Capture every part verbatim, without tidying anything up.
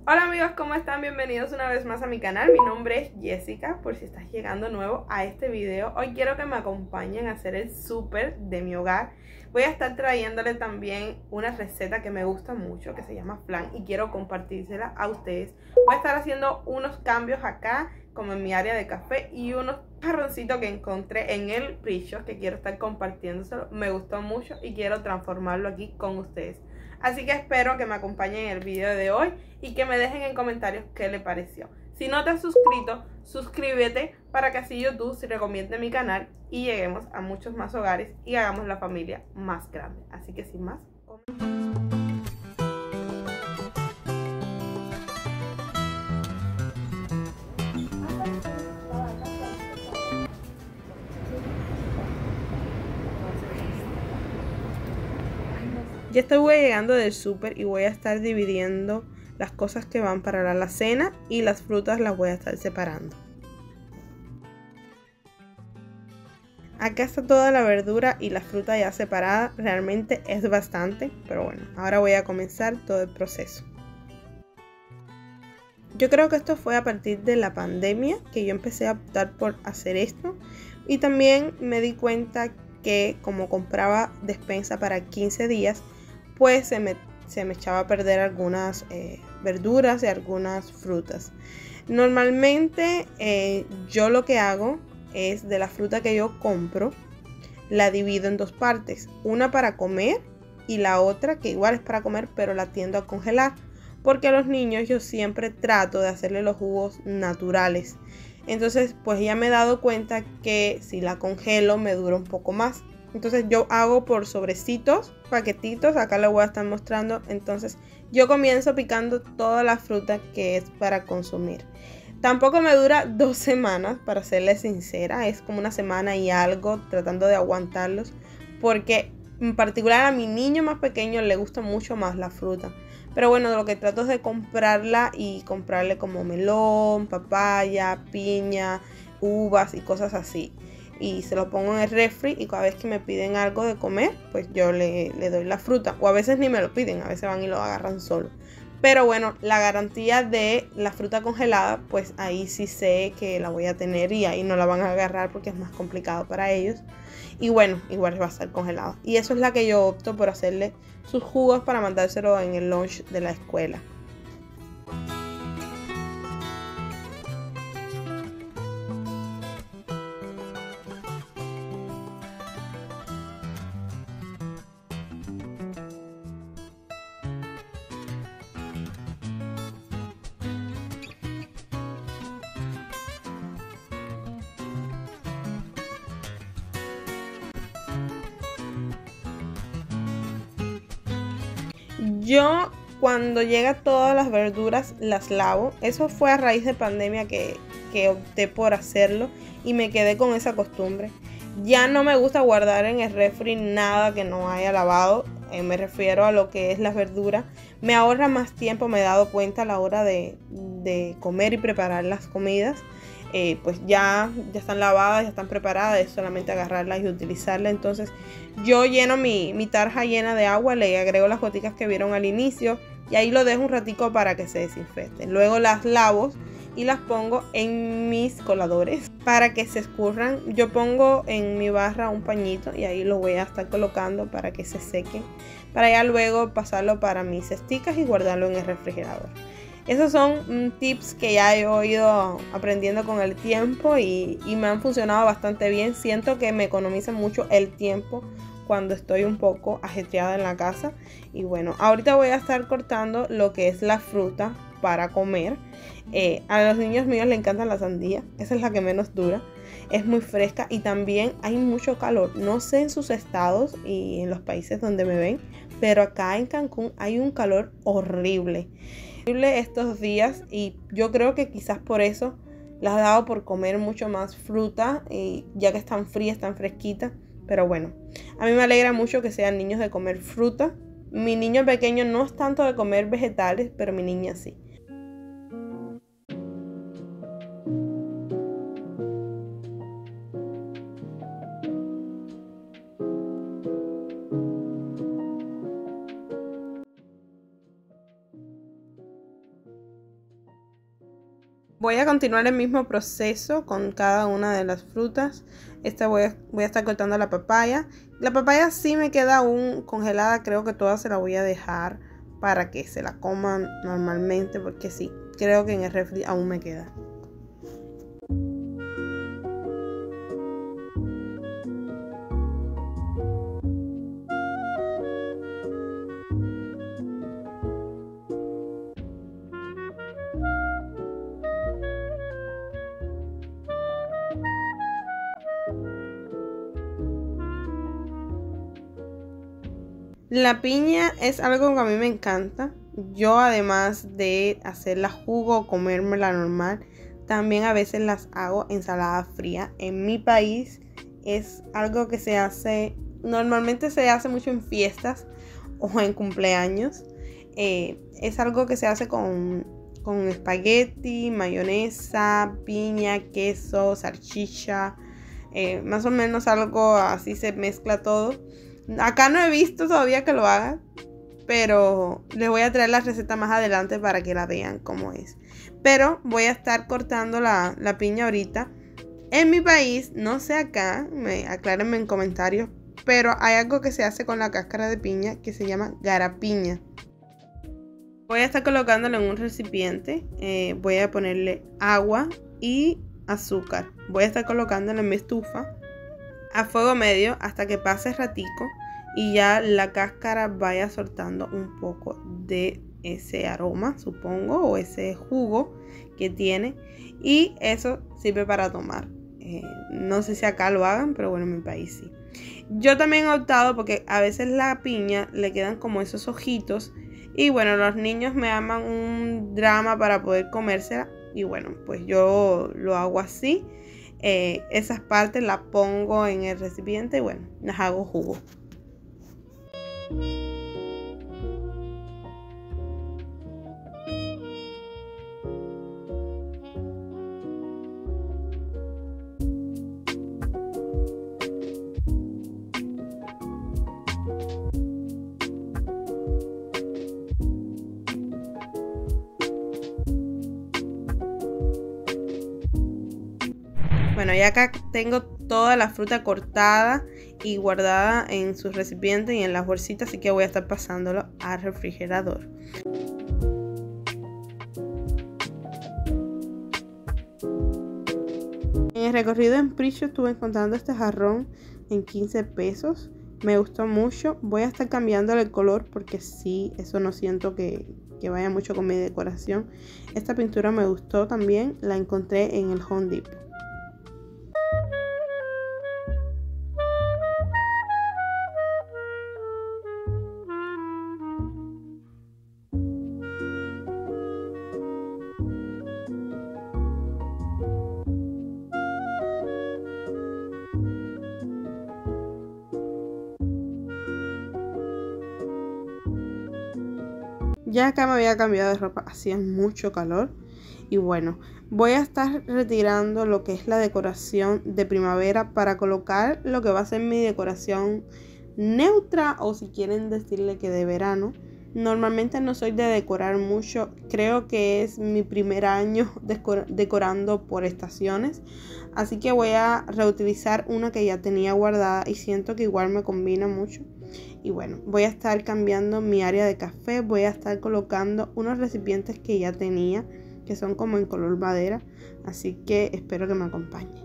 Hola amigos, ¿cómo están? Bienvenidos una vez más a mi canal. Mi nombre es Jessica, por si estás llegando nuevo a este video. Hoy quiero que me acompañen a hacer el súper de mi hogar. Voy a estar trayéndole también una receta que me gusta mucho, que se llama flan, y quiero compartírsela a ustedes. Voy a estar haciendo unos cambios acá, como en mi área de café, y unos jarroncitos que encontré en el pre-shop que quiero estar compartiéndoselo. Me gustó mucho y quiero transformarlo aquí con ustedes. Así que espero que me acompañen en el video de hoy y que me dejen en comentarios qué les pareció. Si no te has suscrito, suscríbete para que así YouTube se recomiende mi canal y lleguemos a muchos más hogares y hagamos la familia más grande. Así que sin más, comenzamos. Ya estoy llegando del súper y voy a estar dividiendo las cosas que van para la alacena y las frutas las voy a estar separando. Acá está toda la verdura y la fruta ya separada, realmente es bastante, pero bueno, ahora voy a comenzar todo el proceso. Yo creo que esto fue a partir de la pandemia que yo empecé a optar por hacer esto, y también me di cuenta que como compraba despensa para quince días, pues se me, se me echaba a perder algunas eh, verduras y algunas frutas. Normalmente eh, yo lo que hago es, de la fruta que yo compro, la divido en dos partes, una para comer y la otra que igual es para comer, pero la tiendo a congelar, porque a los niños yo siempre trato de hacerle los jugos naturales. Entonces pues ya me he dado cuenta que si la congelo me dura un poco más. Entonces yo hago por sobrecitos, paquetitos, acá les voy a estar mostrando. Entonces yo comienzo picando toda la fruta que es para consumir. Tampoco me dura dos semanas, para serles sincera, es como una semana y algo tratando de aguantarlos, porque en particular a mi niño más pequeño le gusta mucho más la fruta. Pero bueno, lo que trato es de comprarla y comprarle como melón, papaya, piña, uvas y cosas así. Y se lo pongo en el refri y cada vez que me piden algo de comer, pues yo le, le doy la fruta. O a veces ni me lo piden, a veces van y lo agarran solo. Pero bueno, la garantía de la fruta congelada, pues ahí sí sé que la voy a tener y ahí no la van a agarrar porque es más complicado para ellos. Y bueno, igual va a estar congelada. Y eso es la que yo opto por hacerle sus jugos para mandárselo en el lunch de la escuela. Yo cuando llega todas las verduras las lavo. Eso fue a raíz de pandemia que, que opté por hacerlo y me quedé con esa costumbre. Ya no me gusta guardar en el refri nada que no haya lavado. Eh, me refiero a lo que es la verdura. Me ahorra más tiempo, me he dado cuenta a la hora de, de comer y preparar las comidas. Eh, pues ya, ya están lavadas, ya están preparadas, es solamente agarrarlas y utilizarlas. Entonces yo lleno mi, mi tarja llena de agua, le agrego las goticas que vieron al inicio y ahí lo dejo un ratico para que se desinfecten. Luego las lavo y las pongo en mis coladores para que se escurran. Yo pongo en mi barra un pañito y ahí lo voy a estar colocando para que se sequen, para ya luego pasarlo para mis cesticas y guardarlo en el refrigerador. Esos son tips que ya he ido aprendiendo con el tiempo y, y me han funcionado bastante bien. Siento que me economiza mucho el tiempo cuando estoy un poco ajetreada en la casa. Y bueno, ahorita voy a estar cortando lo que es la fruta para comer. Eh, a los niños míos les encanta la sandía, esa es la que menos dura. Es muy fresca y también hay mucho calor. No sé en sus estados y en los países donde me ven, pero acá en Cancún hay un calor horrible. Estos días, y yo creo que quizás por eso las he dado por comer mucho más fruta, y ya que están frías, están fresquitas. Pero bueno, a mí me alegra mucho que sean niños de comer fruta. Mi niño pequeño no es tanto de comer vegetales, pero mi niña sí. Voy a continuar el mismo proceso con cada una de las frutas. Esta voy a, voy a estar cortando la papaya. La papaya sí me queda aún congelada. Creo que toda se la voy a dejar para que se la coman normalmente. Porque sí, creo que en el refri aún me queda. La piña es algo que a mí me encanta. Yo, además de hacerla jugo o comérmela normal, también a veces las hago ensalada fría. En mi país es algo que se hace, normalmente se hace mucho en fiestas o en cumpleaños. Eh, es algo que se hace con, con espagueti, mayonesa, piña, queso, salchicha. Eh, más o menos algo así se mezcla todo. Acá no he visto todavía que lo hagan, pero les voy a traer la receta más adelante para que la vean cómo es. Pero voy a estar cortando la, la piña ahorita. En mi país, no sé acá, me, aclárenme en comentarios, pero hay algo que se hace con la cáscara de piña que se llama garapiña. Voy a estar colocándolo en un recipiente, eh, voy a ponerle agua y azúcar. Voy a estar colocándolo en mi estufa a fuego medio hasta que pase ratico y ya la cáscara vaya soltando un poco de ese aroma, supongo, o ese jugo que tiene, y eso sirve para tomar. Eh, no sé si acá lo hagan, pero bueno, en mi país sí. Yo también he optado porque a veces la piña le quedan como esos ojitos y bueno, los niños me aman un drama para poder comérsela y bueno, pues yo lo hago así. Eh, esas partes las pongo en el recipiente y bueno, las hago jugo. Bueno, ya acá tengo toda la fruta cortada y guardada en sus recipientes y en las bolsitas, así que voy a estar pasándolo al refrigerador. En el recorrido en Pricho estuve encontrando este jarrón en quince pesos. Me gustó mucho. Voy a estar cambiándole el color porque sí, eso no siento que, que vaya mucho con mi decoración. Esta pintura me gustó también. La encontré en el Home Depot. Ya acá me había cambiado de ropa, hacía mucho calor y bueno, voy a estar retirando lo que es la decoración de primavera para colocar lo que va a ser mi decoración neutra o si quieren decirle que de verano. Normalmente no soy de decorar mucho, creo que es mi primer año decor- decorando por estaciones, así que voy a reutilizar una que ya tenía guardada y siento que igual me combina mucho. Y bueno, voy a estar cambiando mi área de café, voy a estar colocando unos recipientes que ya tenía, que son como en color madera, así que espero que me acompañe.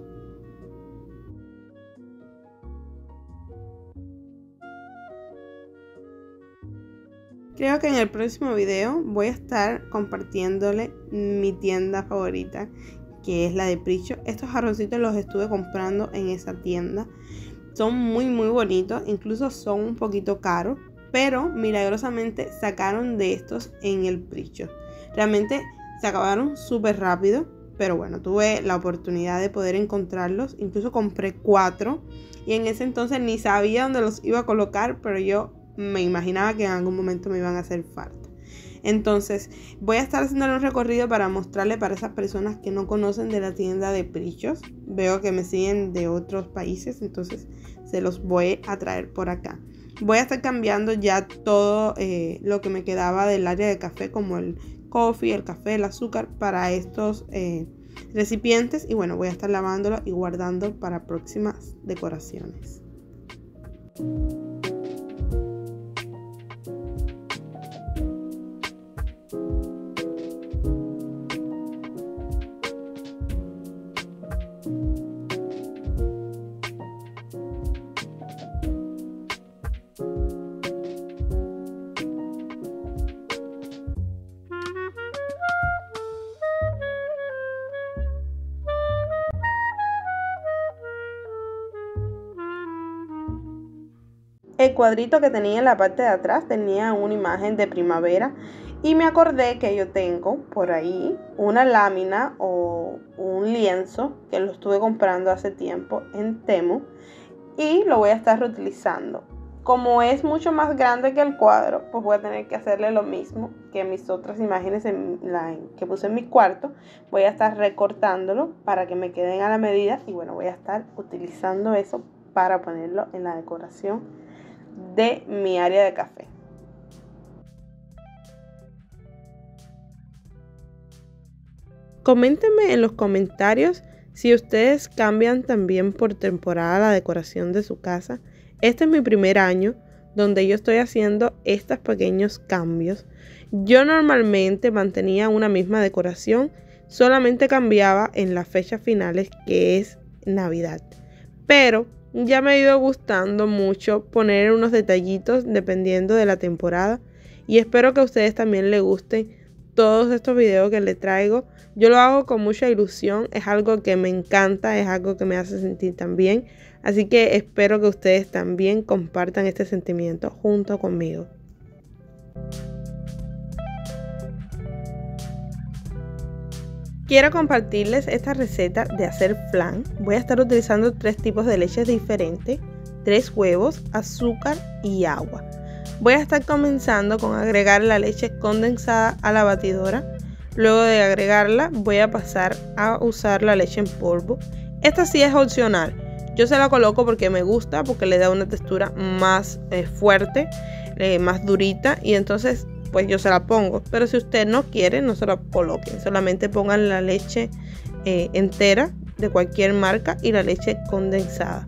Creo que en el próximo video voy a estar compartiéndole mi tienda favorita, que es la de Pricho. Estos jarroncitos los estuve comprando en esa tienda. Son muy muy bonitos, incluso son un poquito caros, pero milagrosamente sacaron de estos en el Pricho. Realmente se acabaron súper rápido, pero bueno, tuve la oportunidad de poder encontrarlos. Incluso compré cuatro y en ese entonces ni sabía dónde los iba a colocar, pero yo me imaginaba que en algún momento me iban a hacer falta. Entonces voy a estar haciendo un recorrido para mostrarle para esas personas que no conocen de la tienda de Prichos. Veo que me siguen de otros países, entonces se los voy a traer por acá. Voy a estar cambiando ya todo eh, lo que me quedaba del área de café, como el coffee, el café, el azúcar para estos eh, recipientes. Y bueno, voy a estar lavándolo y guardando para próximas decoraciones. El cuadrito que tenía en la parte de atrás tenía una imagen de primavera y me acordé que yo tengo por ahí una lámina o un lienzo que lo estuve comprando hace tiempo en Temu y lo voy a estar reutilizando. Como es mucho más grande que el cuadro, pues voy a tener que hacerle lo mismo que mis otras imágenes en la, que puse en mi cuarto. Voy a estar recortándolo para que me queden a la medida y bueno, voy a estar utilizando eso para ponerlo en la decoración de mi área de café. Coméntenme en los comentarios si ustedes cambian también por temporada la decoración de su casa. Este es mi primer año donde yo estoy haciendo estos pequeños cambios. Yo normalmente mantenía una misma decoración, solamente cambiaba en las fechas finales, que es Navidad. Pero ya me ha ido gustando mucho poner unos detallitos dependiendo de la temporada y espero que a ustedes también les gusten todos estos videos que les traigo. Yo lo hago con mucha ilusión, es algo que me encanta, es algo que me hace sentir tan bien, así que espero que ustedes también compartan este sentimiento junto conmigo. Quiero compartirles esta receta de hacer flan. Voy a estar utilizando tres tipos de leches diferentes, tres huevos, azúcar y agua. Voy a estar comenzando con agregar la leche condensada a la batidora. Luego de agregarla voy a pasar a usar la leche en polvo. Esta sí es opcional. Yo se la coloco porque me gusta, porque le da una textura más eh, fuerte, eh, más durita y entonces pues yo se la pongo, pero si usted no quiere, no se la coloquen, solamente pongan la leche eh, entera de cualquier marca y la leche condensada.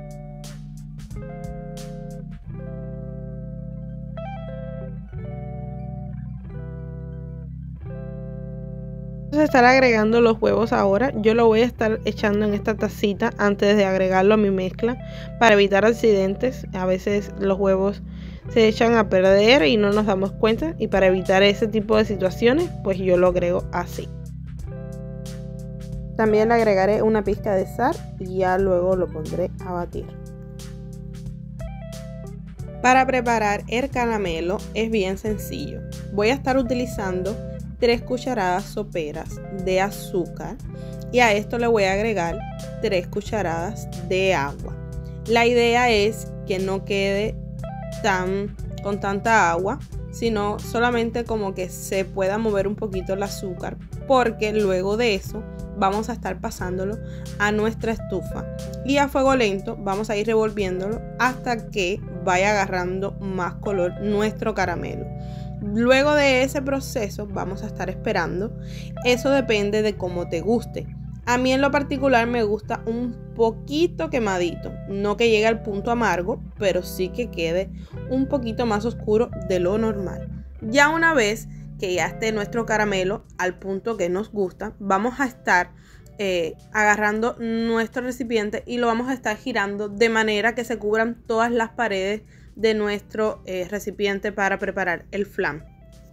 Vamos a estar agregando los huevos ahora. Yo lo voy a estar echando en esta tacita antes de agregarlo a mi mezcla para evitar accidentes. A veces los huevos se echan a perder y no nos damos cuenta, y para evitar ese tipo de situaciones pues yo lo agrego así. También le agregaré una pizca de sal y ya luego lo pondré a batir. Para preparar el caramelo es bien sencillo. Voy a estar utilizando tres cucharadas soperas de azúcar y a esto le voy a agregar tres cucharadas de agua. La idea es que no quede tan con tanta agua, sino solamente como que se pueda mover un poquito el azúcar, porque luego de eso vamos a estar pasándolo a nuestra estufa y a fuego lento vamos a ir revolviéndolo hasta que vaya agarrando más color nuestro caramelo. Luego de ese proceso vamos a estar esperando. Eso depende de cómo te guste. A mí en lo particular me gusta un poquito quemadito, no que llegue al punto amargo, pero sí que quede un poquito más oscuro de lo normal. Ya una vez que ya esté nuestro caramelo al punto que nos gusta, vamos a estar eh, agarrando nuestro recipiente y lo vamos a estar girando de manera que se cubran todas las paredes de nuestro eh, recipiente para preparar el flan.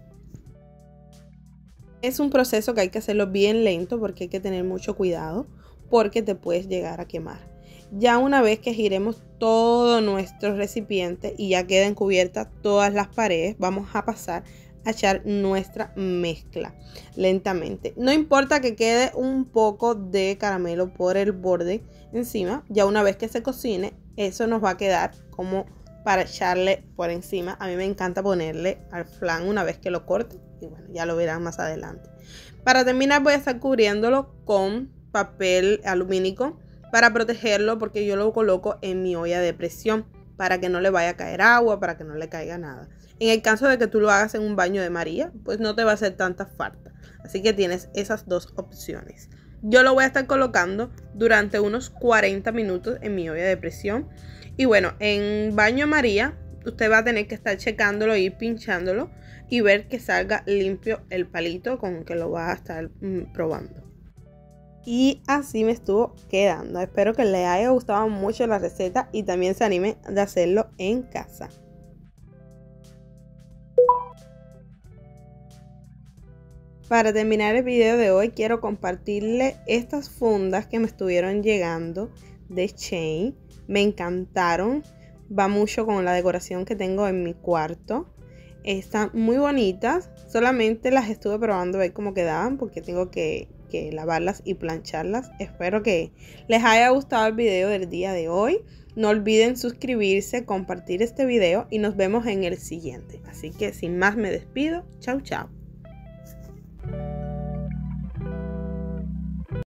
Es un proceso que hay que hacerlo bien lento porque hay que tener mucho cuidado porque te puedes llegar a quemar. Ya una vez que giremos todo nuestro recipiente y ya queden cubiertas todas las paredes, vamos a pasar a echar nuestra mezcla lentamente. No importa que quede un poco de caramelo por el borde encima, ya una vez que se cocine, eso nos va a quedar como para echarle por encima. A mí me encanta ponerle al flan una vez que lo corte y bueno, ya lo verán más adelante. Para terminar voy a estar cubriéndolo con papel alumínico para protegerlo porque yo lo coloco en mi olla de presión para que no le vaya a caer agua, para que no le caiga nada. En el caso de que tú lo hagas en un baño de María, pues no te va a hacer tanta falta. Así que tienes esas dos opciones. Yo lo voy a estar colocando durante unos cuarenta minutos en mi olla de presión. Y bueno, en baño María, usted va a tener que estar checándolo, ir pinchándolo y ver que salga limpio el palito con que lo vas a estar mm, probando. Y así me estuvo quedando. Espero que les haya gustado mucho la receta y también se animen de hacerlo en casa. Para terminar el video de hoy quiero compartirles estas fundas que me estuvieron llegando de Shein. Me encantaron, va mucho con la decoración que tengo en mi cuarto. Están muy bonitas, solamente las estuve probando a ver cómo quedaban porque tengo que, que lavarlas y plancharlas. Espero que les haya gustado el video del día de hoy. No olviden suscribirse, compartir este video y nos vemos en el siguiente. Así que sin más me despido. Chau, chau.